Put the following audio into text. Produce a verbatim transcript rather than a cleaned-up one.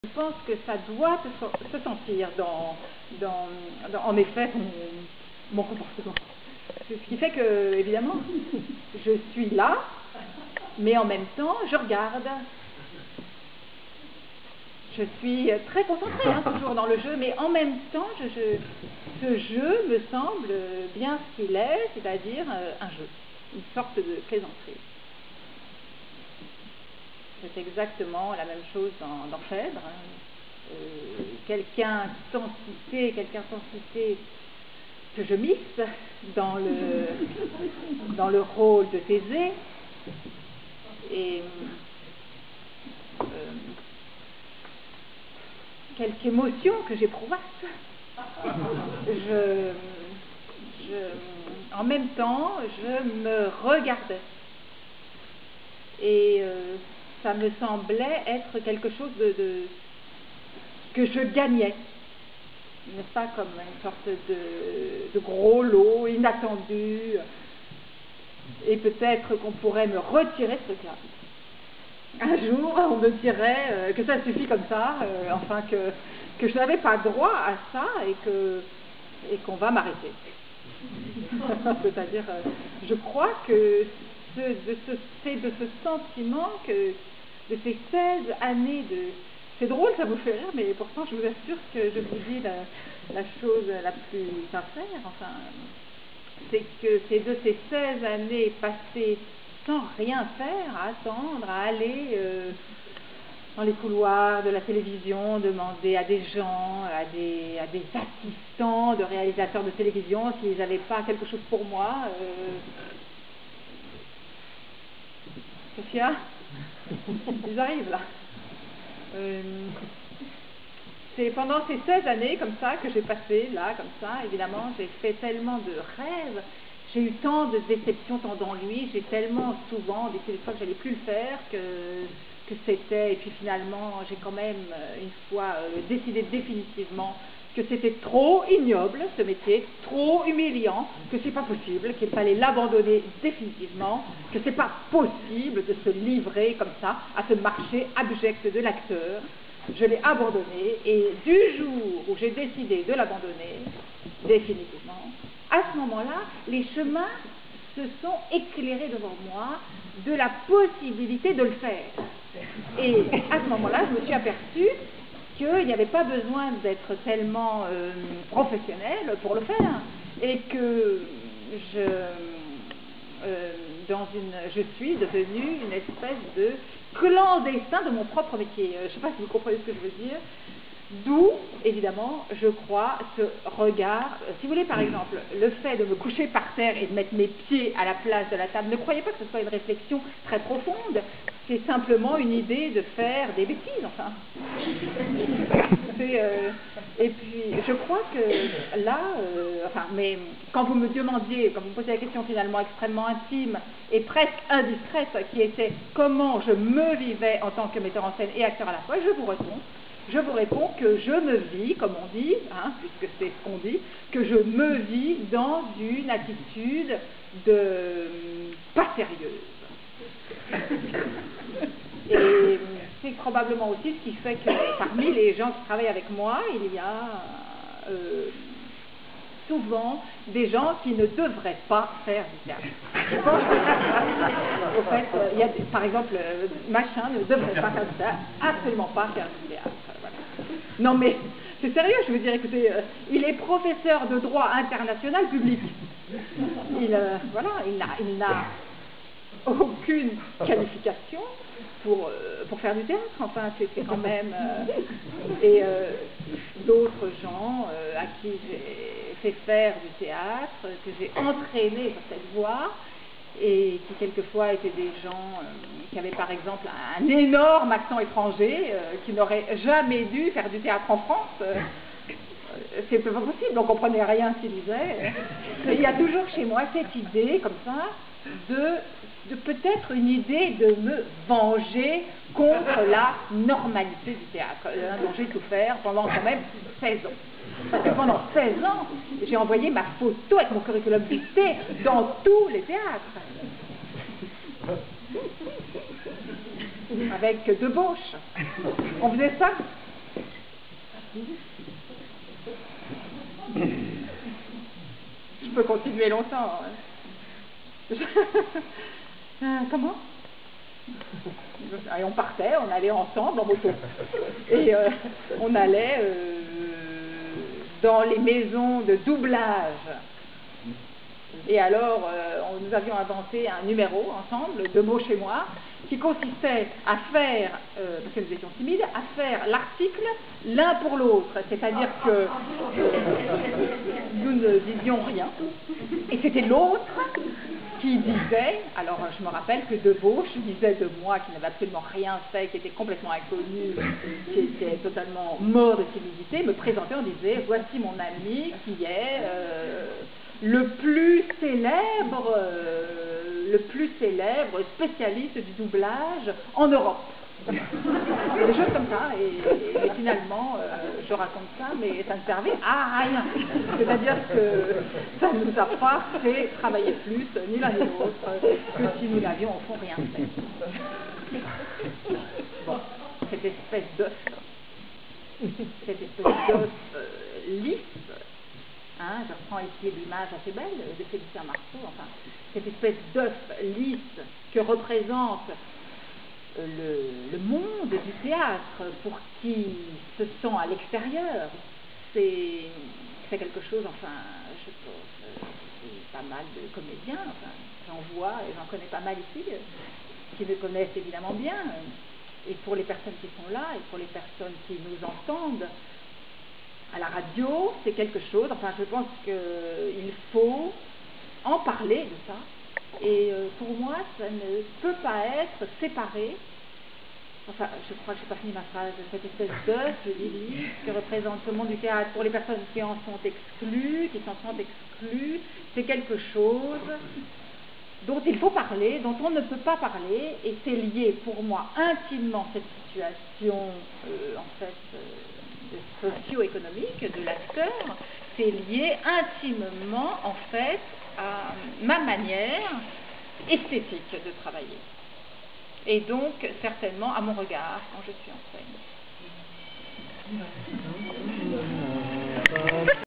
Je pense que ça doit se sentir dans, dans, dans en effet, mon, mon comportement. Ce qui fait que, évidemment, je suis là, mais en même temps, je regarde. Je suis très concentrée, hein, toujours dans le jeu, mais en même temps, je, je, ce jeu me semble bien ce qu'il est, c'est-à-dire euh, un jeu, une sorte de plaisanterie. C'est exactement la même chose dans, dans Phèdre. Hein. Euh, quelqu'un sans citer, quelqu'un sans citer que je misse dans le, dans le rôle de Thésée. Et euh, quelque émotion que j'éprouvasse. Je, je, en même temps, je me regardais. Et euh, ça me semblait être quelque chose de, de que je gagnais, n'est-ce pas, comme une sorte de, de gros lot inattendu, et peut-être qu'on pourrait me retirer ce truc-là. Un jour, on me dirait euh, que ça suffit comme ça, euh, enfin que, que je n'avais pas droit à ça et que et qu'on va m'arrêter. C'est-à-dire, euh, je crois que ce, de ce, c'est de ce sentiment que de ces seize années de... C'est drôle, ça vous fait rire, mais pourtant je vous assure que je vous dis la, la chose la plus sincère, enfin, c'est que c'est de ces seize années passées sans rien faire, à attendre, à aller euh, dans les couloirs de la télévision, demander à des gens, à des, à des assistants de réalisateurs de télévision s'ils n'avaient pas quelque chose pour moi. Euh... Sophia, ils arrivent là. Euh... C'est pendant ces seize années comme ça que j'ai passé là, comme ça, évidemment, j'ai fait tellement de rêves. J'ai eu tant de déceptions, tant d'ennuis, j'ai tellement souvent décidé des fois que j'allais plus le faire, que, que c'était, et puis finalement j'ai quand même une fois euh, décidé définitivement que c'était trop ignoble ce métier, trop humiliant, que c'est pas possible, qu'il fallait l'abandonner définitivement, que c'est pas possible de se livrer comme ça à ce marché abject de l'acteur. Je l'ai abandonné, et du jour où j'ai décidé de l'abandonner définitivement, à ce moment-là, les chemins se sont éclairés devant moi de la possibilité de le faire. Et à ce moment-là, je me suis aperçue qu'il n'y avait pas besoin d'être tellement euh, professionnel pour le faire, et que je, euh, dans une, je suis devenue une espèce de clandestin de mon propre métier. Je ne sais pas si vous comprenez ce que je veux dire. D'où, évidemment, je crois, ce regard. Si vous voulez, par exemple, le fait de me coucher par terre et de mettre mes pieds à la place de la table, ne croyez pas que ce soit une réflexion très profonde. C'est simplement une idée de faire des bêtises, enfin. Euh, et puis, je crois que là, euh, enfin, mais quand vous me demandiez, quand vous me posiez la question finalement extrêmement intime et presque indiscrète, qui était comment je me vivais en tant que metteur en scène et acteur à la fois, je vous réponds. Je vous réponds que je me vis, comme on dit, hein, puisque c'est ce qu'on dit, que je me vis dans une attitude de pas sérieuse. Et c'est probablement aussi ce qui fait que parmi les gens qui travaillent avec moi, il y a euh, souvent des gens qui ne devraient pas faire du théâtre. Je pense que, au fait, il y a, par exemple, machin ne devrait pas faire du théâtre, absolument pas faire du théâtre. Voilà. Non mais, c'est sérieux, je veux dire, écoutez, euh, il est professeur de droit international public. Il, euh, voilà, il n'a, il n'a aucune qualification pour, euh, pour faire du théâtre, enfin, c'est, c'est quand même... Euh, et euh, d'autres gens euh, à qui j'ai fait faire du théâtre, que j'ai entraîné sur cette voie, et qui quelquefois étaient des gens euh, qui avaient par exemple un énorme accent étranger, euh, qui n'auraient jamais dû faire du théâtre en France. Euh, c'est pas possible, on ne comprenait rien ce qu'ils disaient. Et il y a toujours chez moi cette idée, comme ça, de, de peut-être une idée de me venger contre la normalité du théâtre, hein, dont j'ai souffert pendant quand même seize ans. Parce que pendant seize ans, j'ai envoyé ma photo avec mon curriculum vitae dans tous les théâtres. Avec debauche. On faisait ça. Je peux continuer longtemps. Hein. euh, comment? Et on partait, on allait ensemble en moto. Et euh, on allait euh, dans les maisons de doublage. Et alors, euh, on, nous avions inventé un numéro ensemble, Deux mots chez moi, qui consistait à faire, euh, parce que nous étions timides, à faire l'article l'un pour l'autre. C'est-à-dire que euh, nous ne disions rien. Et c'était l'autre qui disait, alors je me rappelle que Debauche disait de moi, qui n'avait absolument rien fait, qui était complètement inconnu, qui était totalement mort de timidité, me présentait, on disait, voici mon ami qui est euh, le plus célèbre, euh, le plus célèbre spécialiste du doublage en Europe. Des choses comme ça, et, et, et finalement, euh, je raconte ça, mais ça ne servait à rien. C'est-à-dire que ça ne nous a pas fait travailler plus, ni l'un ni l'autre, que si nous n'avions au fond rien fait. Bon, cette espèce d'œuf, cette espèce d'œuf euh, lisse, hein, je reprends ici l'image assez belle de Félicien Marceau, enfin, cette espèce d'œuf lisse que représente Le, le monde du théâtre, pour qui se sent à l'extérieur, c'est quelque chose, enfin, je pense, c'est pas mal de comédiens, enfin, j'en vois et j'en connais pas mal ici, qui me connaissent évidemment bien, et pour les personnes qui sont là, et pour les personnes qui nous entendent, à la radio, c'est quelque chose, enfin, je pense qu'il faut en parler de ça. Et euh, pour moi, ça ne peut pas être séparé, enfin, je crois que je n'ai pas fini ma phrase, cette espèce d'œuf, je dis, que représente ce monde du théâtre pour les personnes qui en sont exclues, qui s'en sont exclues, c'est quelque chose dont il faut parler, dont on ne peut pas parler, et c'est lié pour moi intimement, cette situation, euh, en fait, euh, socio-économique de l'acteur, c'est lié intimement, en fait, à ma manière esthétique de travailler. Et donc, certainement, à mon regard quand je suis en scène.